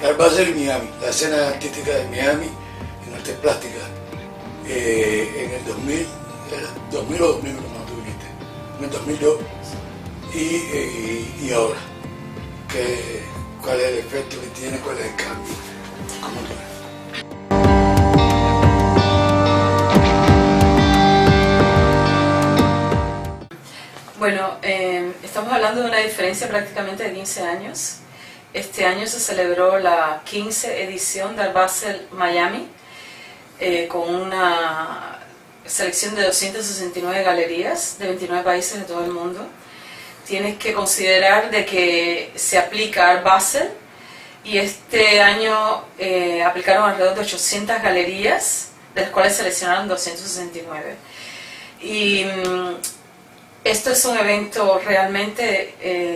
Art Basel y Miami, la escena artística de Miami en artes plásticas, en el 2000, 2000 o 2001, no tú viniste, en el 2002 y ahora, ¿cuál es el efecto que tiene, cuál es el cambio? ¿Cómo lo ves? Bueno, estamos hablando de una diferencia prácticamente de 15 años. Este año se celebró la 15 edición de Art Basel Miami, con una selección de 269 galerías de 29 países de todo el mundo. Tienes que considerar de que se aplica Art Basel y este año aplicaron alrededor de 800 galerías, de las cuales seleccionaron 269. Y esto es un evento realmente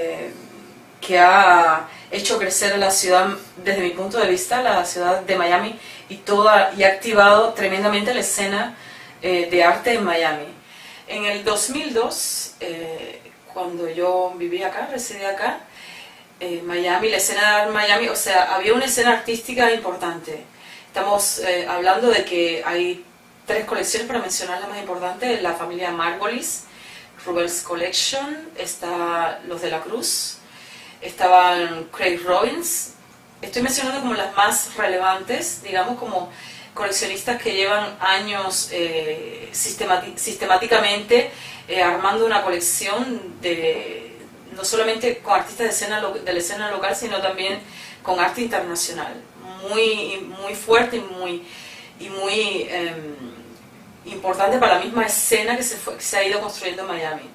que ha hecho crecer a la ciudad, desde mi punto de vista, la ciudad de Miami, y ha activado tremendamente la escena de arte en Miami. En el 2002, cuando yo vivía acá, residía acá, Miami, la escena de Miami, o sea, había una escena artística importante. Estamos hablando de que hay 3 colecciones, para mencionar la más importante: la familia Margolis, Rubens Collection, está los de la Cruz, estaban Craig Robbins. Estoy mencionando como las más relevantes, digamos, como coleccionistas que llevan años sistemáticamente armando una colección no solamente con artistas de la escena local, sino también con arte internacional, muy fuerte y muy importante para la misma escena que se ha ido construyendo en Miami.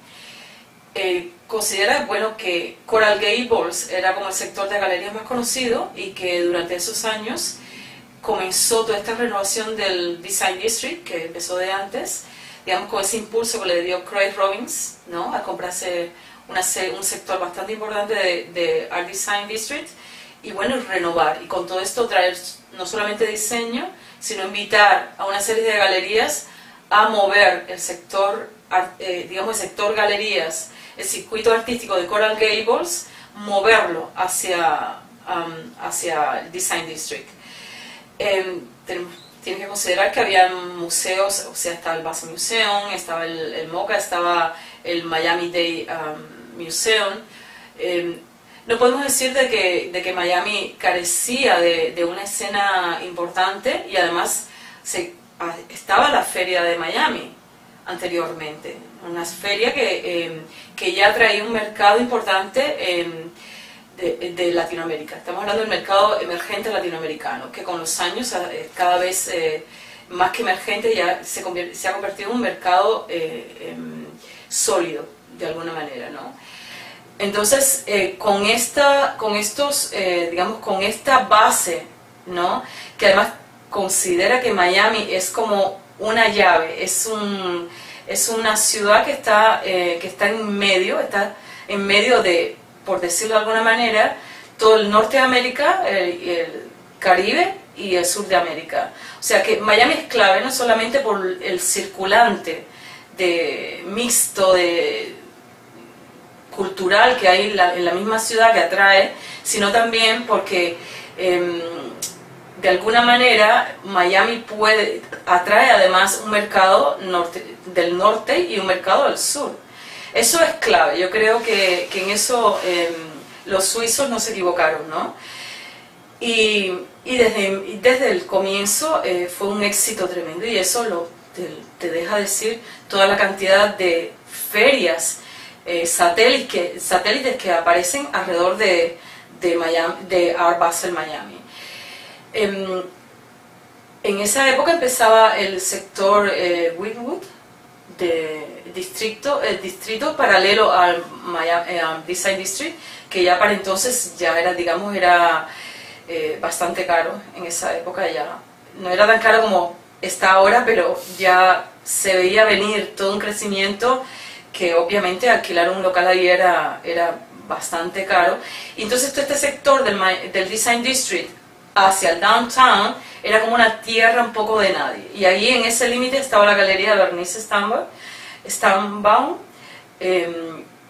Considera, bueno, que Coral Gables era como el sector de galerías más conocido, y que durante esos años comenzó toda esta renovación del Design District, que empezó de antes, digamos, con ese impulso que le dio Craig Robbins, ¿no?, al comprarse un sector bastante importante de Art Design District, y bueno, renovar, y con todo esto traer no solamente diseño, sino invitar a una serie de galerías a mover el sector, digamos, el sector galerías, el circuito artístico de Coral Gables, moverlo hacia el Design District. Tienes que considerar que había museos, o sea, estaba el Basel Museum, estaba el MoCA, estaba el Miami Day Museum. No podemos decir de que Miami carecía de una escena importante, y además estaba la Feria de Miami anteriormente, una feria que ya traía un mercado importante de Latinoamérica. Estamos hablando del mercado emergente latinoamericano, que con los años cada vez más que emergente ya se ha convertido en un mercado sólido, de alguna manera, ¿no? Entonces, con esta base, ¿no?, que además considera que Miami es como una llave, es una ciudad que está en medio de, por decirlo de alguna manera, todo el norte de América, el Caribe y el sur de América. O sea que Miami es clave no solamente por el circulante mixto cultural que hay en la misma ciudad, que atrae, sino también porque de alguna manera Miami atrae además un mercado del norte y un mercado del sur. Eso es clave. Yo creo que en eso los suizos no se equivocaron, ¿no? Y desde el comienzo fue un éxito tremendo, y eso te deja decir toda la cantidad de ferias, satélites que aparecen alrededor de Art Basel Miami. En esa época empezaba el sector Wynwood, el distrito paralelo al Design District, que ya para entonces ya era, digamos, bastante caro. En esa época ya no era tan caro como está ahora, pero ya se veía venir todo un crecimiento, que obviamente alquilar un local ahí era bastante caro. Y entonces todo este sector del Design District hacia el downtown era como una tierra un poco de nadie, y ahí en ese límite estaba la galería de Bernice Stambaum,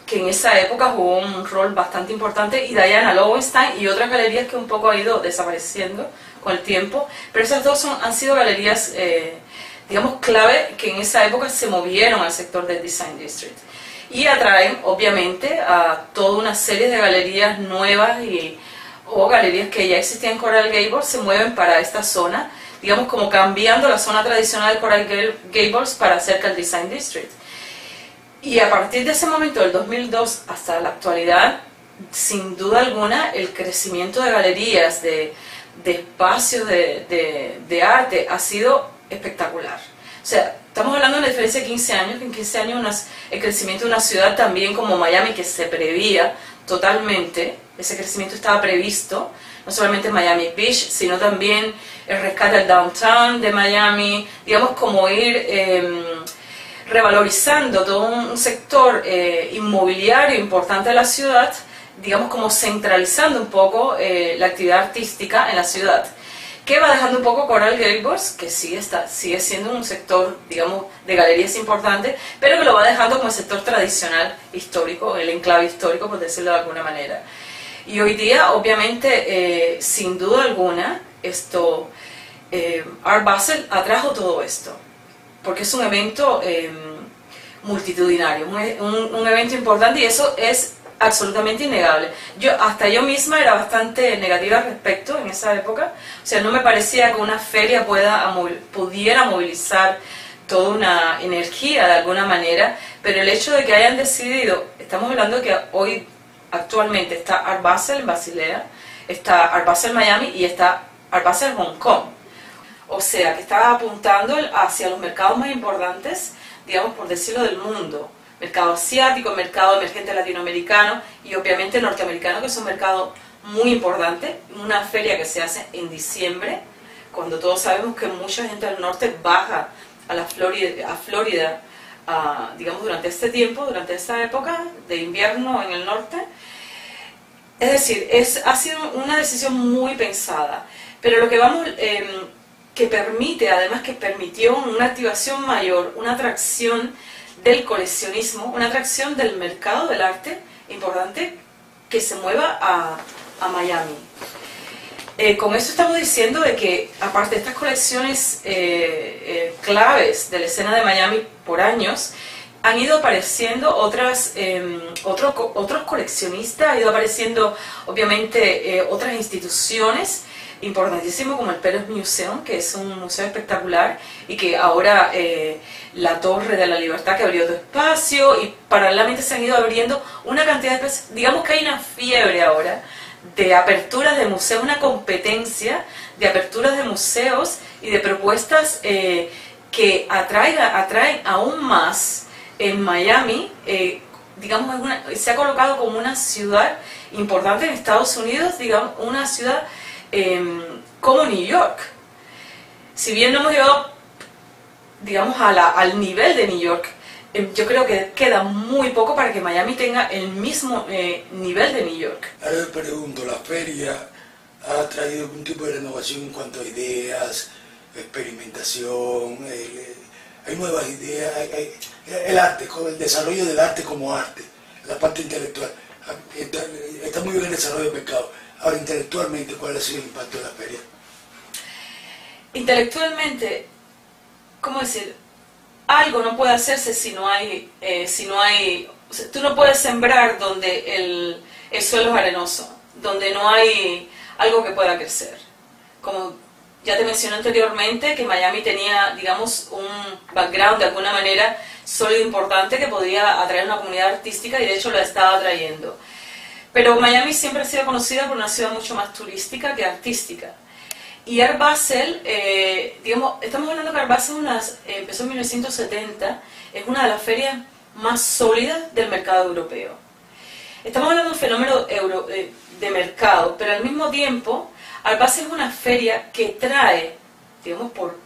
que en esa época jugó un rol bastante importante, y Diana Lowenstein y otras galerías que un poco ha ido desapareciendo con el tiempo, pero esas dos han sido galerías, digamos, clave que en esa época se movieron al sector del Design District. Y atraen, obviamente, a toda una serie de galerías nuevas o galerías que ya existían en Coral Gables, se mueven para esta zona, digamos como cambiando la zona tradicional de Coral Gables para cerca del Design District. Y a partir de ese momento, del 2002 hasta la actualidad, sin duda alguna, el crecimiento de galerías, de espacios de arte ha sido espectacular. O sea, estamos hablando de una diferencia de 15 años, que en 15 años el crecimiento de una ciudad también como Miami, que se prevía totalmente, ese crecimiento estaba previsto, no solamente en Miami Beach, sino también el rescate del downtown de Miami, digamos como ir revalorizando todo un sector inmobiliario importante de la ciudad, digamos como centralizando un poco la actividad artística en la ciudad, que va dejando un poco Coral Gables, que sigue siendo un sector, digamos, de galerías importante, pero que lo va dejando como el sector tradicional histórico, el enclave histórico, por decirlo de alguna manera. Y hoy día, obviamente, sin duda alguna, Art Basel atrajo todo esto, porque es un evento multitudinario, un evento importante, y eso es absolutamente innegable. Hasta yo misma era bastante negativa al respecto en esa época, o sea, no me parecía que una feria pudiera movilizar toda una energía de alguna manera, pero el hecho de que hayan decidido, estamos hablando de que hoy actualmente está Art Basel en Basilea, está Art Basel Miami y está Art Basel Hong Kong, o sea, que está apuntando hacia los mercados más importantes, digamos, por decirlo, del mundo. Mercado asiático, mercado emergente latinoamericano y obviamente norteamericano, que es un mercado muy importante. Una feria que se hace en diciembre, cuando todos sabemos que mucha gente del norte baja a Florida, digamos, durante este tiempo, durante esta época de invierno en el norte. Es decir, ha sido una decisión muy pensada, pero lo que que permite, además que permitió una activación mayor, una atracción del coleccionismo, una atracción del mercado del arte importante que se mueva a Miami. Con esto estamos diciendo de que, aparte de estas colecciones claves de la escena de Miami por años, han ido apareciendo otros coleccionistas, ha ido apareciendo obviamente otras instituciones importantísimo como el Pérez Museum, que es un museo espectacular, y que ahora la Torre de la Libertad, que abrió otro espacio, y paralelamente se han ido abriendo una cantidad de espacios. Digamos que hay una fiebre ahora de aperturas de museos, una competencia de aperturas de museos y de propuestas que atraen aún más en Miami. Digamos, se ha colocado como una ciudad importante en Estados Unidos, digamos, una ciudad como New York. Si bien no hemos llegado, digamos, al nivel de New York, yo creo que queda muy poco para que Miami tenga el mismo nivel de New York. Ahora le pregunto, ¿la feria ha traído algún tipo de renovación en cuanto a ideas, experimentación? Hay nuevas ideas, el arte, el desarrollo del arte como arte, la parte intelectual. Está muy bien el desarrollo del mercado. Ahora, intelectualmente, ¿cuál ha sido el impacto de la feria? Intelectualmente, ¿cómo decir? Algo no puede hacerse si no hay, o sea, tú no puedes sembrar donde el suelo es arenoso, donde no hay algo que pueda crecer. Como ya te mencioné anteriormente, que Miami tenía, digamos, un background de alguna manera sólido, importante, que podía atraer una comunidad artística, y de hecho la estaba atrayendo. Pero Miami siempre ha sido conocida por una ciudad mucho más turística que artística. Y Art Basel, digamos, estamos hablando que Art Basel empezó en 1970, es una de las ferias más sólidas del mercado europeo. Estamos hablando de un fenómeno de mercado, pero al mismo tiempo, Art Basel es una feria que trae, digamos, por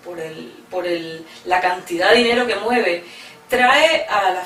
la cantidad de dinero que mueve, trae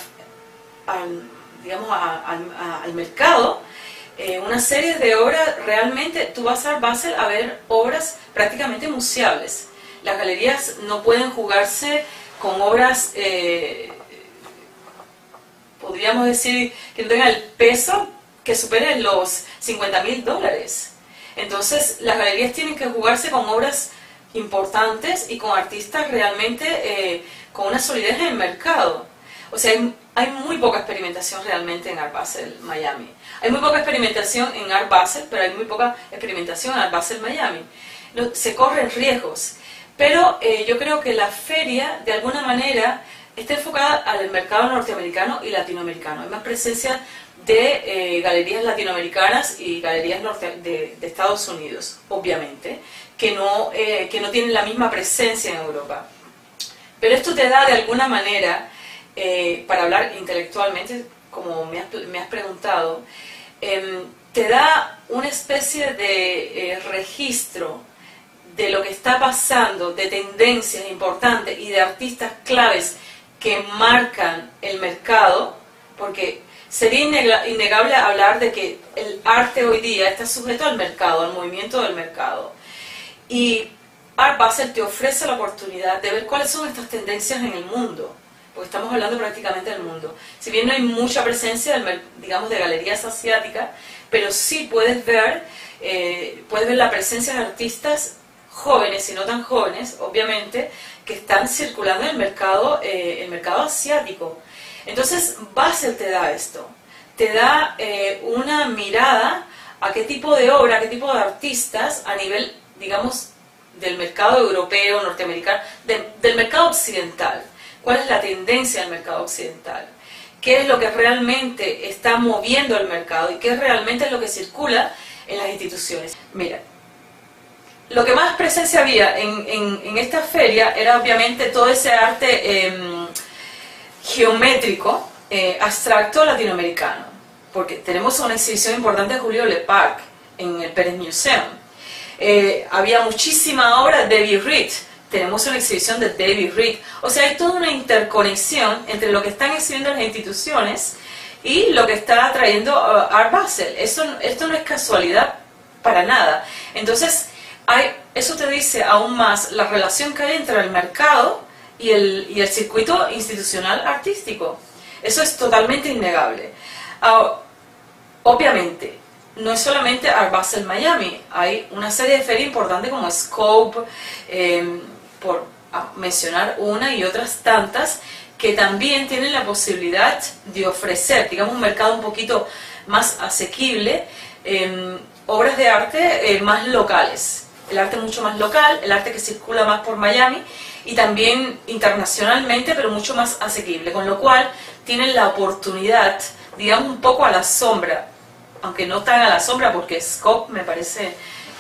al mercado una serie de obras. Realmente tú vas a Art Basel a ver obras prácticamente museables. Las galerías no pueden jugarse con obras, podríamos decir que no tenga el peso que supere los $50.000. Entonces las galerías tienen que jugarse con obras importantes y con artistas realmente con una solidez en el mercado. O sea, hay muy poca experimentación realmente en Art Basel Miami. Hay muy poca experimentación en Art Basel, pero hay muy poca experimentación en Art Basel Miami. Se corren riesgos. Pero yo creo que la feria, de alguna manera, está enfocada al mercado norteamericano y latinoamericano. Hay más presencia de galerías latinoamericanas y galerías de Estados Unidos, obviamente, que no tienen la misma presencia en Europa. Pero esto te da, de alguna manera, para hablar intelectualmente, como me has preguntado, te da una especie de registro de lo que está pasando, de tendencias importantes y de artistas claves que marcan el mercado, porque sería innegable hablar de que el arte hoy día está sujeto al mercado, al movimiento del mercado. Y Art Basel te ofrece la oportunidad de ver cuáles son estas tendencias en el mundo, porque estamos hablando prácticamente del mundo. Si bien no hay mucha presencia, digamos, de galerías asiáticas, pero sí puedes ver la presencia de artistas jóvenes y no tan jóvenes, obviamente, que están circulando en el mercado asiático. Entonces, Basel te da esto, te da una mirada a qué tipo de obra, a qué tipo de artistas a nivel, digamos, del mercado europeo, norteamericano, del mercado occidental. ¿Cuál es la tendencia del mercado occidental? ¿Qué es lo que realmente está moviendo el mercado y qué realmente es lo que circula en las instituciones? Mira, lo que más presencia había en esta feria era obviamente todo ese arte geométrico, abstracto latinoamericano, porque tenemos una exhibición importante de Julio Leparc en el Pérez Museum. Había muchísima obra de David Reed, tenemos una exhibición de David Reed, o sea, hay toda una interconexión entre lo que están exhibiendo las instituciones y lo que está trayendo Art Basel. Esto no es casualidad para nada. Entonces, eso te dice aún más la relación que hay entre el mercado y el circuito institucional artístico. Eso es totalmente innegable. Obviamente, no es solamente Art Basel Miami, hay una serie de ferias importantes como Scope, por mencionar una y otras tantas, que también tienen la posibilidad de ofrecer, digamos, un mercado un poquito más asequible, obras de arte más locales. El arte mucho más local, el arte que circula más por Miami y también internacionalmente, pero mucho más asequible, con lo cual tienen la oportunidad, digamos, un poco a la sombra, aunque no tan a la sombra, porque Scope me parece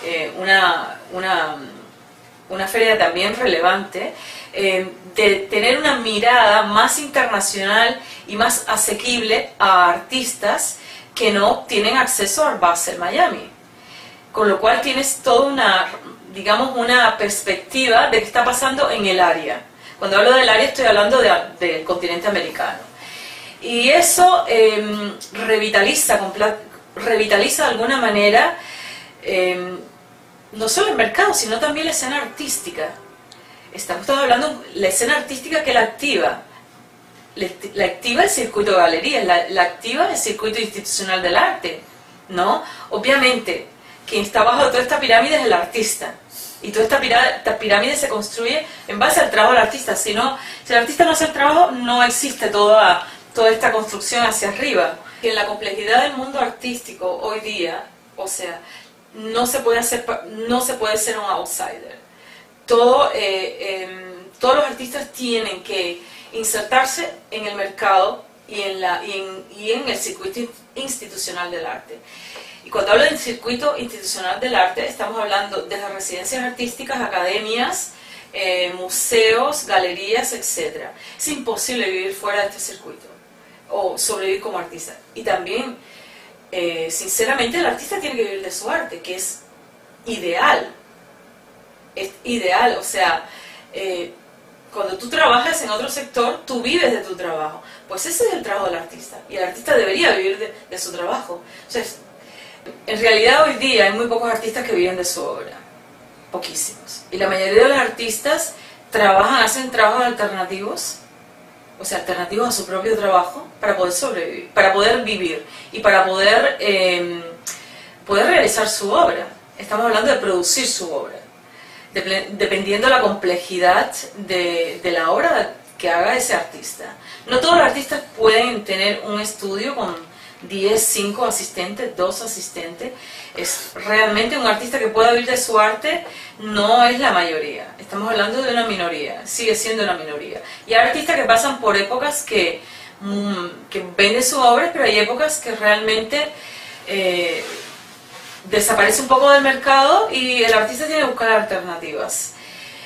una feria también relevante, de tener una mirada más internacional y más asequible a artistas que no tienen acceso al Basel Miami. Con lo cual tienes toda una perspectiva de qué está pasando en el área. Cuando hablo del área estoy hablando del continente americano. Y eso revitaliza de alguna manera no solo el mercado, sino también la escena artística. Estamos hablando de la escena artística que la activa. La activa el circuito de galerías, la activa el circuito institucional del arte, ¿no? Obviamente, quien está bajo toda esta pirámide es el artista. Y toda esta pirámide se construye en base al trabajo del artista. Si el artista no hace el trabajo, no existe toda esta construcción hacia arriba. Y en la complejidad del mundo artístico hoy día, o sea, no se puede ser un outsider. Todos los artistas tienen que insertarse en el mercado y en el circuito institucional del arte. Y cuando hablo del circuito institucional del arte, estamos hablando desde residencias artísticas, academias, museos, galerías, etc. Es imposible vivir fuera de este circuito o sobrevivir como artista. Y también, sinceramente, el artista tiene que vivir de su arte, que es ideal. Es ideal, o sea, cuando tú trabajas en otro sector, tú vives de tu trabajo. Pues ese es el trabajo del artista. Y el artista debería vivir de su trabajo. O sea, en realidad hoy día hay muy pocos artistas que viven de su obra, poquísimos. Y la mayoría de los artistas hacen trabajos alternativos, o sea, alternativas a su propio trabajo para poder sobrevivir, para poder vivir y para poder, poder realizar su obra. Estamos hablando de producir su obra, dependiendo de la complejidad de la obra que haga ese artista. No todos los artistas pueden tener un estudio con 10, 5 asistentes, 2 asistentes. Es realmente un artista que pueda vivir de su arte, no es la mayoría. Estamos hablando de una minoría, sigue siendo una minoría. Y hay artistas que pasan por épocas que venden su obra, pero hay épocas que realmente desaparece un poco del mercado y el artista tiene que buscar alternativas.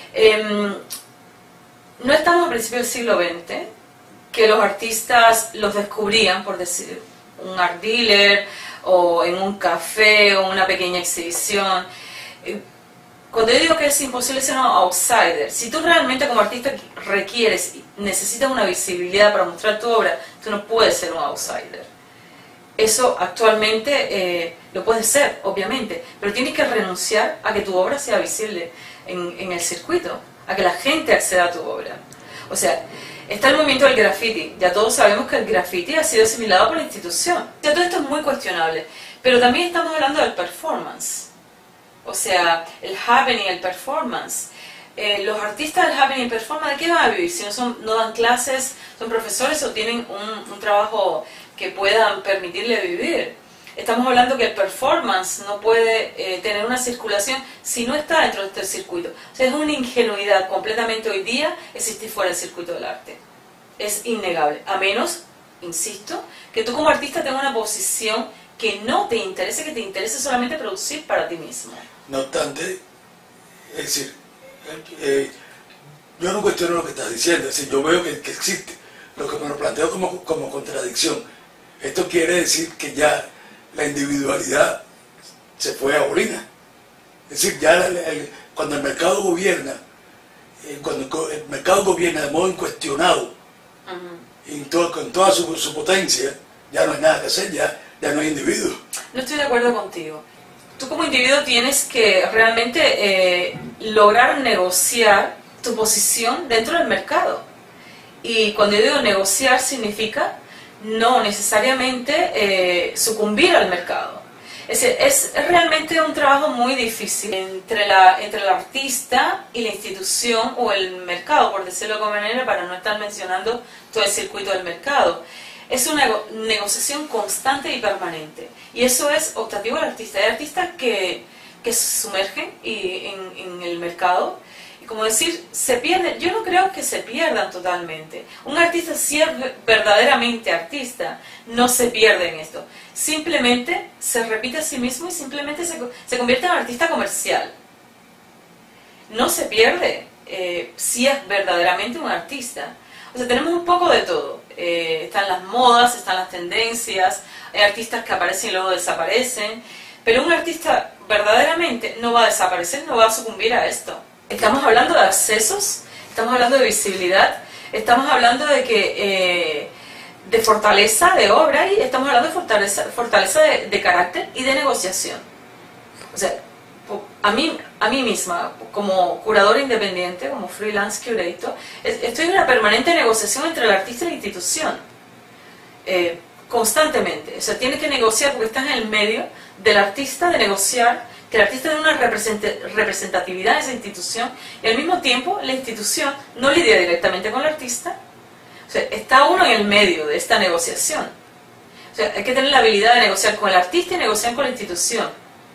No estamos a principios del siglo XX, que los artistas los descubrían, por decir, un art dealer o en un café o una pequeña exhibición. Cuando yo digo que es imposible ser un outsider, si tú realmente como artista requieres y necesitas una visibilidad para mostrar tu obra, tú no puedes ser un outsider. Eso actualmente lo puedes ser, obviamente, pero tienes que renunciar a que tu obra sea visible en el circuito, a que la gente acceda a tu obra. O sea, está el movimiento del graffiti. Ya todos sabemos que el graffiti ha sido asimilado por la institución. O sea, todo esto es muy cuestionable. Pero también estamos hablando del performance. O sea, el happening, el performance. Los artistas del happening y performance, ¿de qué van a vivir? Si no dan clases, son profesores o tienen un trabajo que puedan permitirle vivir. Estamos hablando que el performance no puede tener una circulación si no está dentro de este circuito. O sea, es una ingenuidad completamente hoy día existir fuera del circuito del arte. Es innegable. A menos, insisto, que tú como artista tengas una posición que no te interese, que te interese solamente producir para ti mismo. No obstante, es decir, yo no cuestiono lo que estás diciendo, es decir, yo veo que existe. Lo que me lo planteo como contradicción. Esto quiere decir que ya la individualidad se fue a orina. Es decir, ya cuando el mercado gobierna, cuando el mercado gobierna de modo incuestionado, y con toda su potencia, ya no hay nada que hacer, ya no hay individuo. No estoy de acuerdo contigo. Tú como individuo tienes que realmente lograr negociar tu posición dentro del mercado. Y cuando yo digo negociar significa no necesariamente sucumbir al mercado. Es realmente un trabajo muy difícil entre el artista y la institución o el mercado, por decirlo de alguna manera, para no estar mencionando todo el circuito del mercado. Es una negociación constante y permanente. Y eso es optativo al artista. Hay artistas que se sumergen en el mercado. Como decir, se pierden. Yo no creo que se pierdan totalmente. Un artista, si es verdaderamente artista, no se pierde en esto. Simplemente se repite a sí mismo y simplemente se convierte en un artista comercial. No se pierde si es verdaderamente un artista. O sea, tenemos un poco de todo. Están las modas, están las tendencias, hay artistas que aparecen y luego desaparecen. Pero un artista verdaderamente no va a desaparecer, no va a sucumbir a esto. Estamos hablando de accesos, estamos hablando de visibilidad, estamos hablando de fortaleza de obra y estamos hablando de fortaleza de carácter y de negociación. O sea, a mí misma, como curadora independiente, como freelance curator, estoy en una permanente negociación entre el artista y la institución. Constantemente. O sea, tienes que negociar porque estás en el medio del artista, de negociar que el artista tiene una representatividad en esa institución y al mismo tiempo la institución no lidia directamente con el artista. O sea, está uno en el medio de esta negociación. O sea, hay que tener la habilidad de negociar con el artista y negociar con la institución.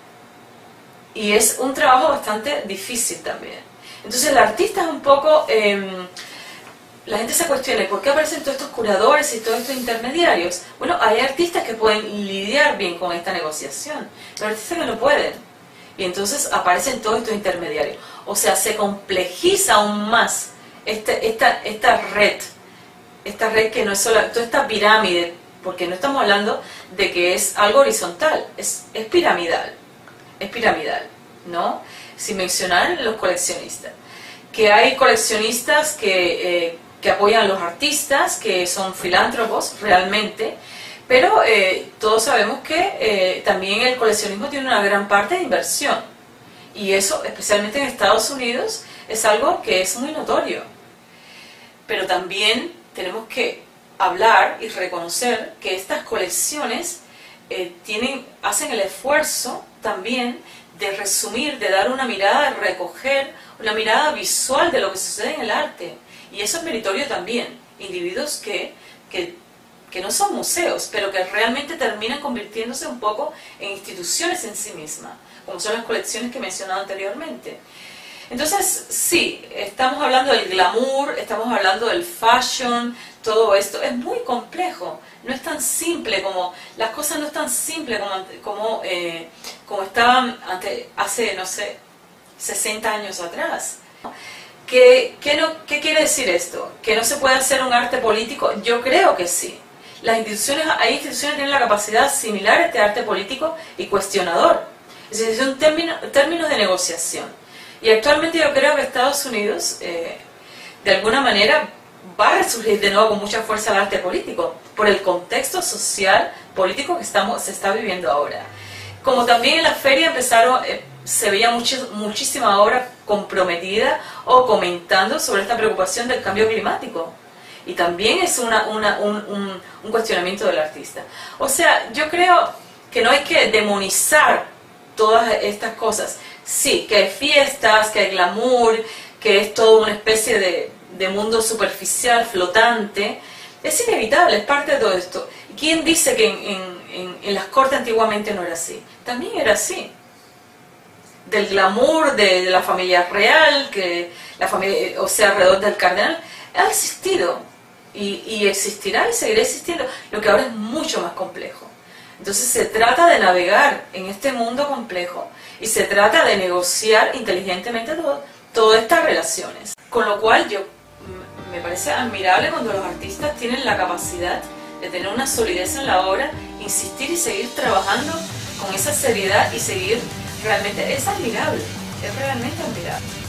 Y es un trabajo bastante difícil también. Entonces el artista es un poco... la gente se cuestiona, ¿por qué aparecen todos estos curadores y todos estos intermediarios? Bueno, hay artistas que pueden lidiar bien con esta negociación, pero hay artistas que no pueden. Y entonces aparecen todos estos intermediarios. O sea, se complejiza aún más esta red que no es solo, toda esta pirámide, porque no estamos hablando de que es algo horizontal, es piramidal, ¿no? Sin mencionar los coleccionistas. Que hay coleccionistas que apoyan a los artistas, que son filántropos realmente, pero todos sabemos que también el coleccionismo tiene una gran parte de inversión. Y eso, especialmente en Estados Unidos, es algo que es muy notorio. Pero también tenemos que hablar y reconocer que estas colecciones hacen el esfuerzo también de resumir, de dar una mirada, de recoger una mirada visual de lo que sucede en el arte. Y eso es meritorio también. Individuos que no son museos, pero que realmente terminan convirtiéndose un poco en instituciones en sí mismas, como son las colecciones que he mencionado anteriormente. Entonces, sí, estamos hablando del glamour, estamos hablando del fashion, todo esto es muy complejo, no es tan simple como, las cosas no es tan simples como estaban hace, no sé, 60 años atrás. ¿Qué quiere decir esto? ¿Que no se puede hacer un arte político? Yo creo que sí. Hay instituciones que tienen la capacidad de asimilar este arte político y cuestionador. Es decir, son términos de negociación. Y actualmente yo creo que Estados Unidos, de alguna manera, va a resurgir de nuevo con mucha fuerza el arte político, por el contexto social, político que se está viviendo ahora. Como también en la feria se veía muchísima obra comprometida o comentando sobre esta preocupación del cambio climático. Y también es un cuestionamiento del artista. O sea, yo creo que no hay que demonizar todas estas cosas. Sí, que hay fiestas, que hay glamour, que es toda una especie de mundo superficial, flotante. Es inevitable, es parte de todo esto. ¿Quién dice que en las cortes antiguamente no era así? También era así. Del glamour de la familia real, que la familia, o sea, alrededor del cardenal, ha existido y existirá y seguirá existiendo, lo que ahora es mucho más complejo. Entonces se trata de navegar en este mundo complejo y se trata de negociar inteligentemente todas estas relaciones. Con lo cual me parece admirable cuando los artistas tienen la capacidad de tener una solidez en la obra, insistir y seguir trabajando con esa seriedad y seguir realmente, es admirable, es realmente admirable.